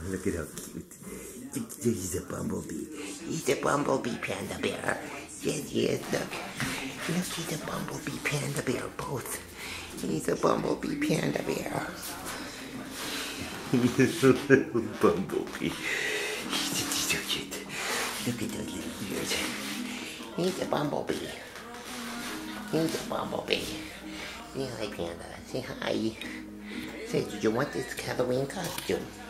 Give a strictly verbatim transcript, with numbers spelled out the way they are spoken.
Look at how cute. He's a bumblebee. He's a bumblebee panda bear. Yes, yes, look. Look, he's a bumblebee panda bear, both. He's a bumblebee panda bear. He's a little bumblebee. He's so cute. Look at those little ears. He's a bumblebee. He's a bumblebee. Say hi, Panda. Say hi. Say, did you want this Halloween costume?